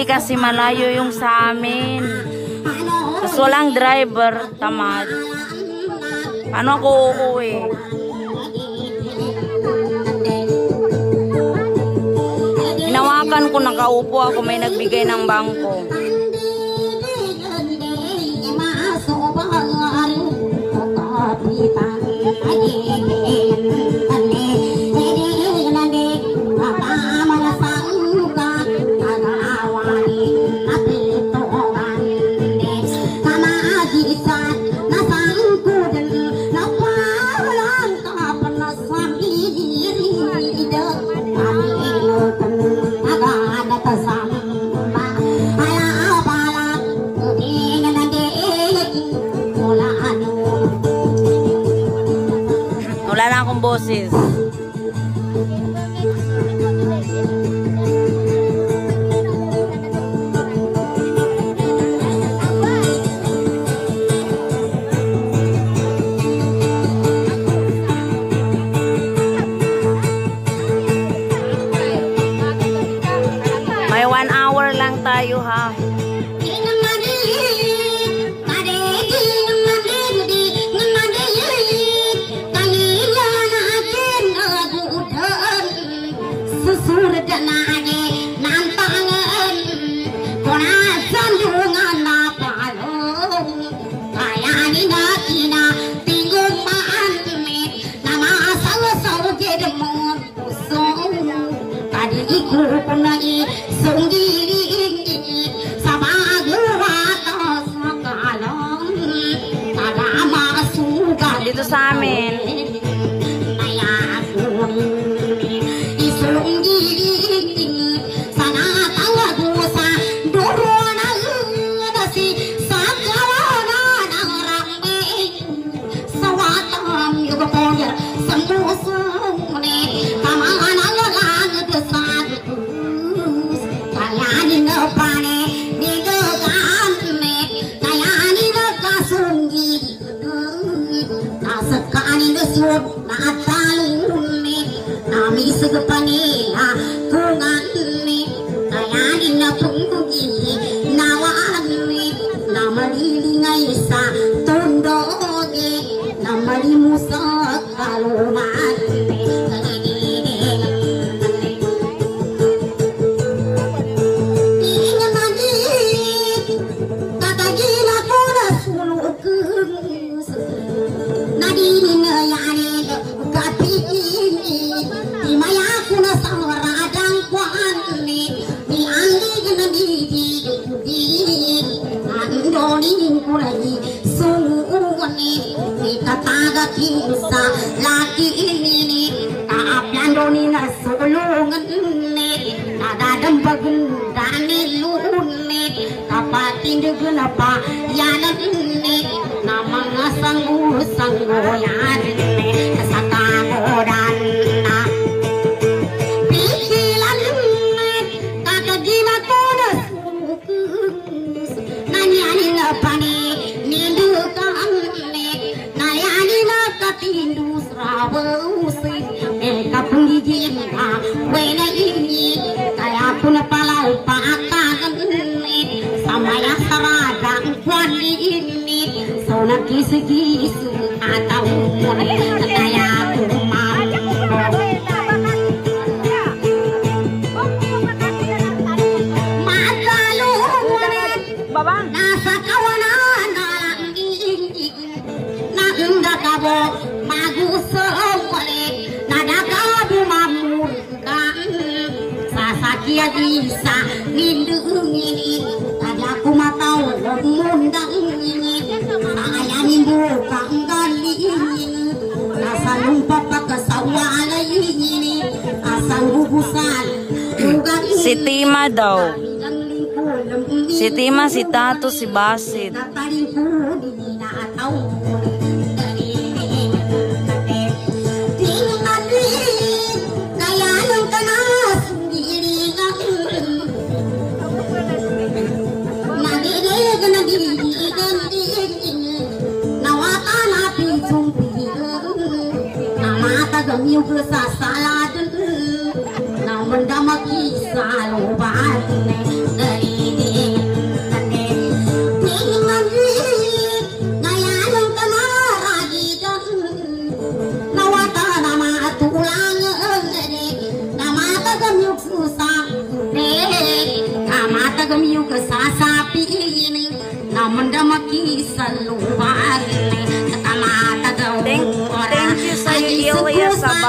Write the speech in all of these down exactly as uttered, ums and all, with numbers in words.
kasi malayo yung sa amin. Tapos walang driver, tamad. Paano ako uuwi? Hinawakan ko, nakaupo ako, may nagbigay ng bangko. Wala na akong boses. May one hour lang tayo ha. Dito sa amin. Si Tima daw. Si Tima, si Tato, si Basit. Naman damaki sa lupa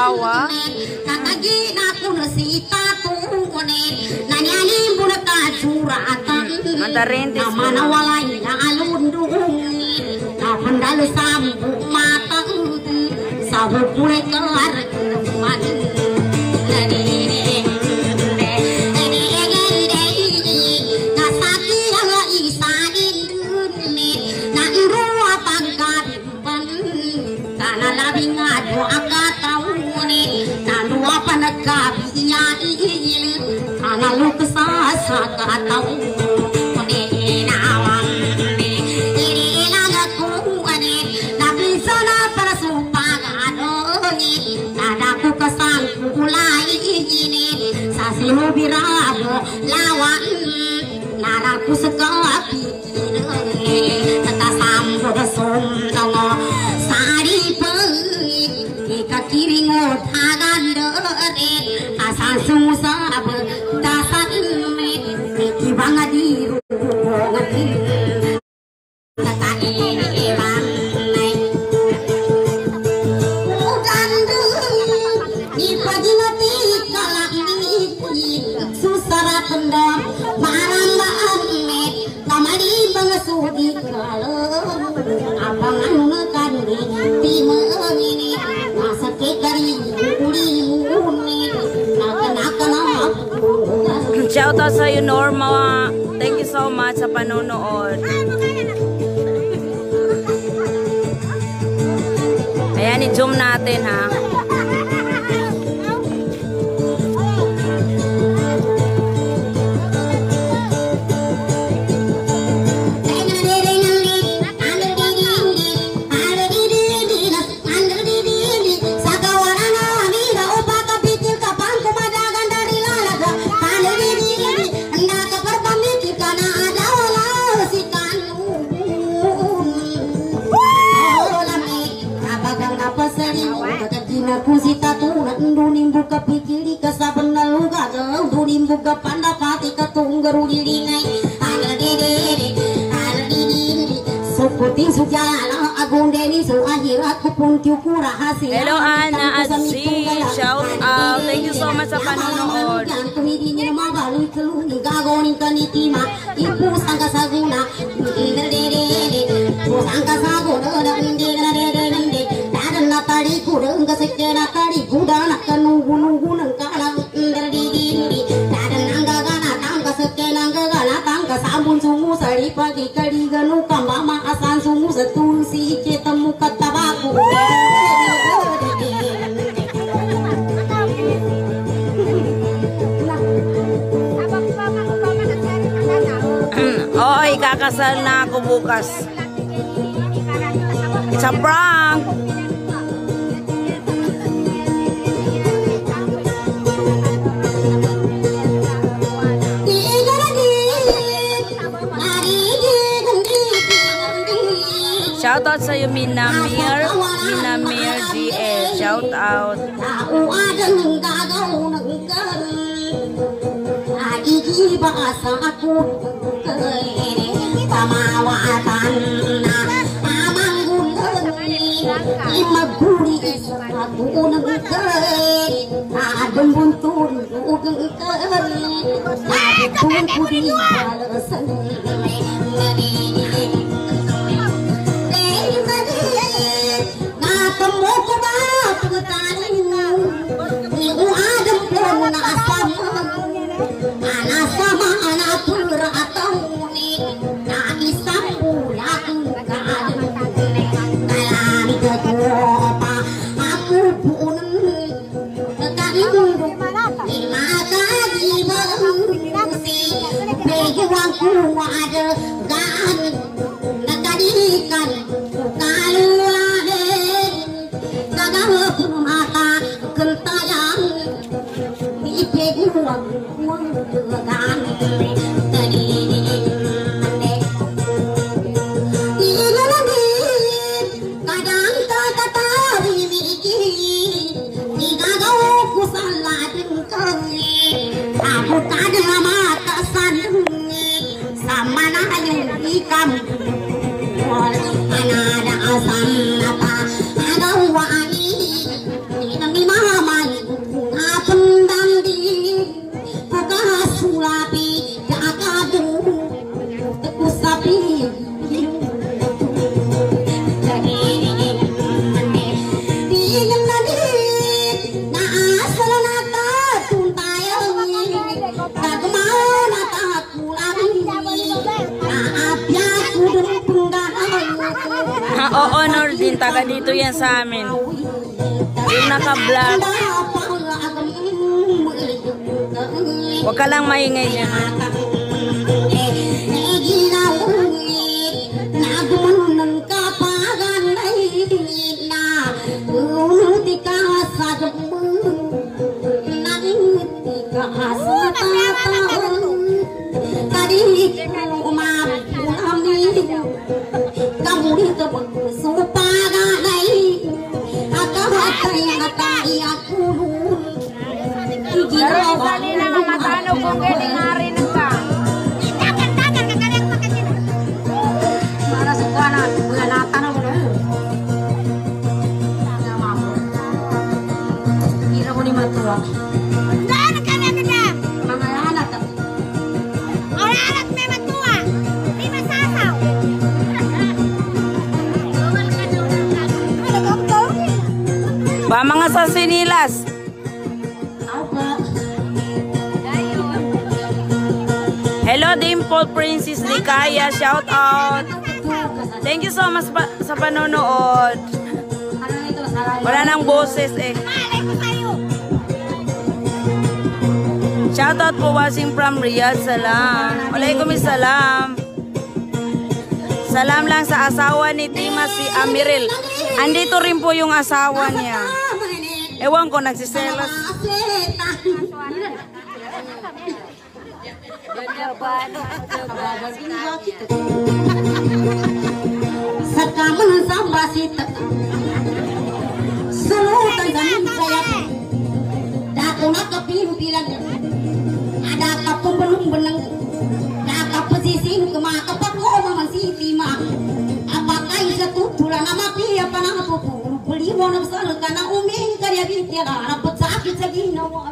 Chihuahua. Mandarin lawan naraku sekapi kata sambut sonong sari pei ika kiri ngotagan dere asan susah betasan me iki banget diru ngati kata ini ramai udan di pagi ngati kalak susara pendam marang met kamari bangesudi kalau abangan ngekandi timeng ini masake kari uri muni nakana shout out sa iyo Norma, thank you so much sa panonood. Ayan, i-zoom natin ha. Kusita tunat dunim buka pikiri kasabana luga dunim buka panda pati katunggaru dilingai ala dede ala didi sokuting sujala agung deni so akhirat kupun tiukura hasil. Hello Ana Aziz, shout out, thank you so much sa panonood. Kumidini na mabalui kaluni gagoning kanitima ipu sangka saguna ina dede sangka saguna indira dede tadi kurang kesekera tadi kuda nak nunggu nunggu nengkalang berdiri dan nangga gana tangga sekela gana tangga sambun sungu sari pagi kadi ganu kambama asan sungu setul si ketemu katabaku. Oi kakasal na ako bukas. It's a prank. Shout out sa iyo Minamir, Minamir G S, shout out. Bahasa aku pamawatan na amang lima guri aku nengkei adem buntun ugengkei adem kudi balasan ada gan nakadikan kaluade kagah mata kentayang ipe guang guang gan tadi tiga lagi kadang kata bimiki tiga gau kusalah dengkei aku kada mata sandung mana yang ikam anada asam apa ada wani ini mama Taga dito yan sa amin. Yung naka-black. Huwag ka lang maingay dyan. Ba mga sa sinilas. Hello Dimple Princess Likaya, shout out. Thank you so much pa sa panonood. Wala nang boses eh. Shout out po watching from Riyadh. Salam. Waalaikumsalam. Salam lang sa asawa ni Tima, si Amiril. Andito rin po yung asawa niya. Ewan ko, nagsiselos. Sa kaman sa basit sulutan ganin sayap dako nakapimpilan ada kapumbalong benang nakapasisin kumakapako si Tima apakah isa tutula nama pia panang pupuru beli mo sal kana uming karya bintiya rapat sakit sa ginawa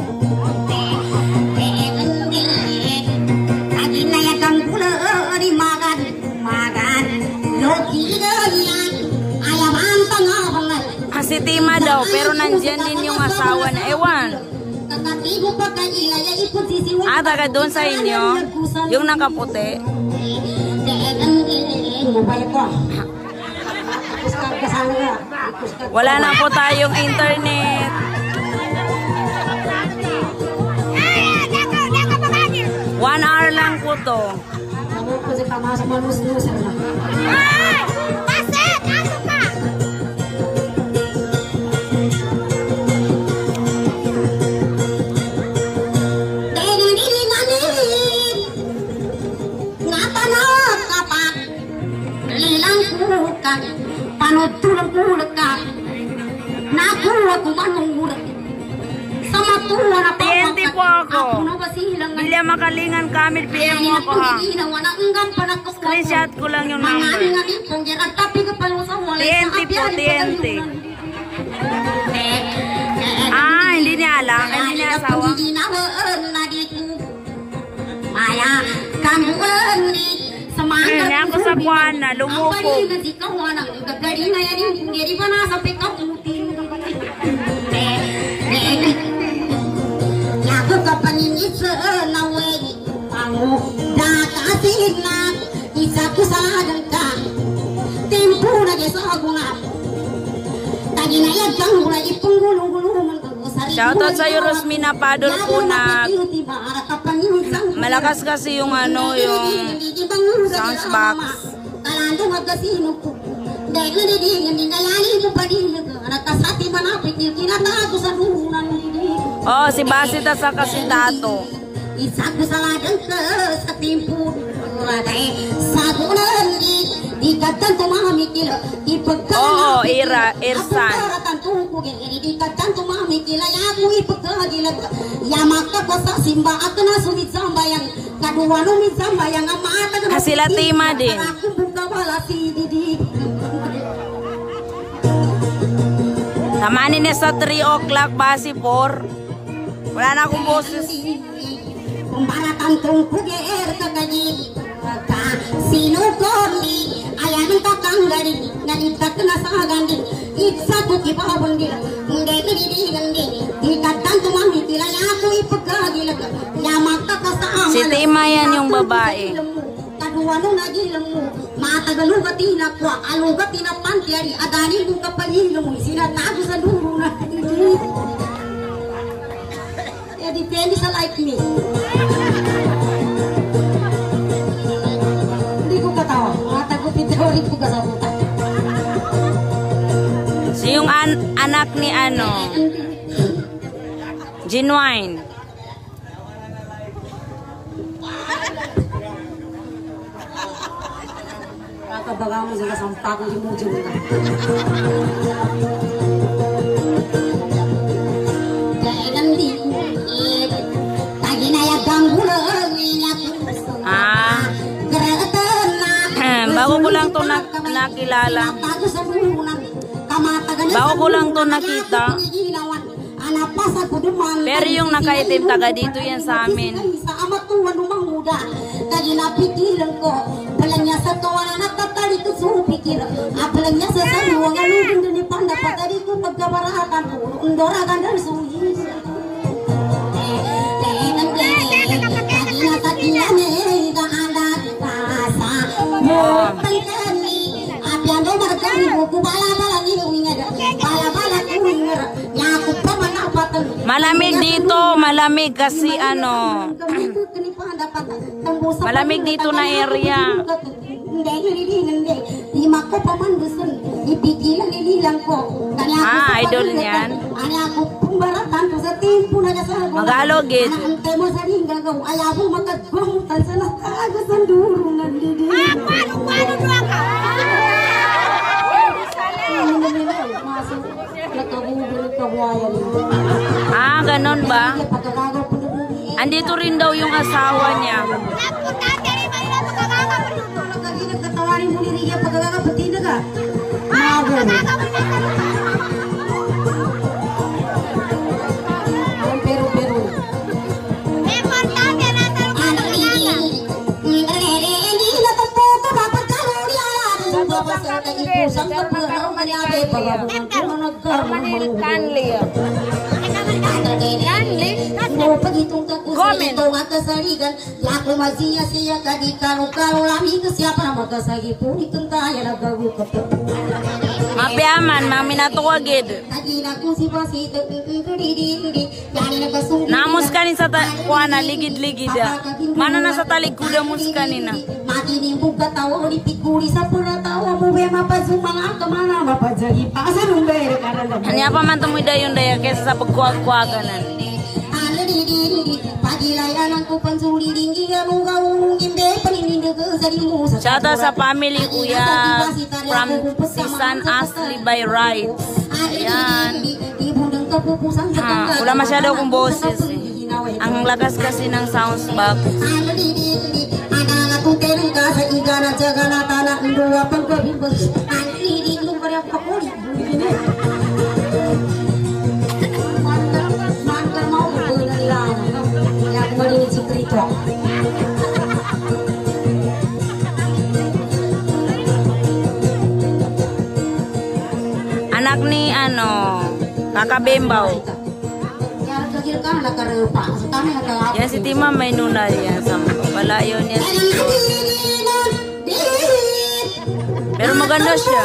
aginaya kang pula di magan magan loki yan ayaman tanga Si Tima daw, pero nandyan din yung asawa na ewan. Ah, taga doon sa inyo, yung nakaputi. Wala na po tayong internet. One hour lang po to. Panutulang ulat ka nakuha ko manong ulat sama tuwa na T N T po ako. Bilya Makalingan Kamil, P M mo ako ha. Screenshot ko lang yung number. T N T po, T N T. Ah, hindi niya alam. Hindi niya asawa. Maya, kamuan ni Hindi ako sa buwan na, lumupog. Shoutout sa'yo Rosmina Padol Punag. Malakas kasi yung ano, yung sounds box. Oh, si Basita sa Kasindato. Oo, Ira, Irsan. Sila Tima din. Tamanin niya sa three o'clock, basi four. Wala na akong boses. Ayan ang tatanggalin, nalitat na sa ganding. Itsa ko kipabon nila, hindi piniligan din. Ikatan tumamit nila, ako ipagkagilag. Yamak ka sa amal. Si Tima yan yung babae. ano nagilang mo, matagalugat tinakwa, alugat tinapantiari, adanin mo kapalilang mo, sinatago sa duro na. Eh, depende sa like me. Hindi ko katawa, matagupit teori ko kasabutan. So yung an anak ni ano, Genuine. Kakabaga mo sila sampa ko yung mujo mo. Dahil nandi, taginayag ang gulang niya. Ah, bago ko lang to na nakilala. Bago ko lang to nakita. Pero yung nakaitim taga dito yan sa amin. Sa ama tuwa numang muda, kaya napikilan ko. Palanya sa kawanan at tatali ko sa upikilan. Apalanya sa saluwang alugin din ni Panda. Patari ko pagkabaratan ko. Undoragan dan suhis. Tenang tenang, kaya natakilan eh, kaanda kasa. Mupay kani, apian do margani mo kubala-bala ni uwingar. Bala-bala ni uwingar. Yaku pa manapatan. Malamig dito, malamig kasi ano. Malamig dito na area. Ah, idol niyan. Magalogid. Ah, ganon ba? Andito rin daw yung asawa niya. Mapiaman, mami natuwagid. Namus kanin sa kuana, ligid-ligid. Mana na sa talikuda mus kanina. Ano apa man tumuy dayon daya kesa sa pagkuwag-kuwaganan. Shout out sa family kuya from Sisan Asli by Rights. Ayan. Ah, wala masyado akong boses eh. Ang lakas kasi ng sounds box. Anak ni ano, Kakak Bembaw. Yan si Tima may nuna yan sa palayo niya. Pero maganda siya.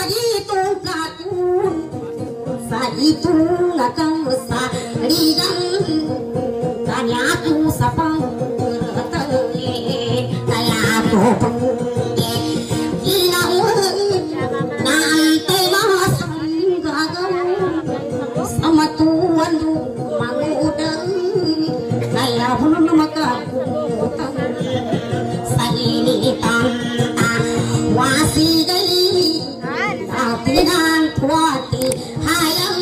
Sa itu nakang sa ligang kanya tu sa panguratae kaya to pangke inaw nantay masang gagaw sama tuan mangudang kaya bulun makakutang sa initang wasigai atinan tuati hayang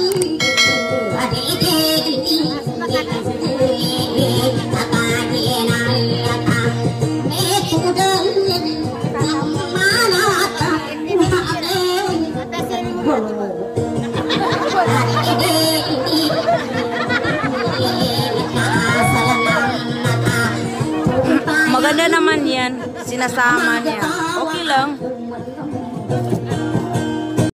maganda naman yan, sinasama niya. Okay lang.